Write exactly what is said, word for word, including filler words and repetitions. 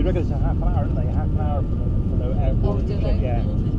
They reckon it's a half an hour, isn't it? Half an hour for the, for the outboard Oh, do trip, they? yeah.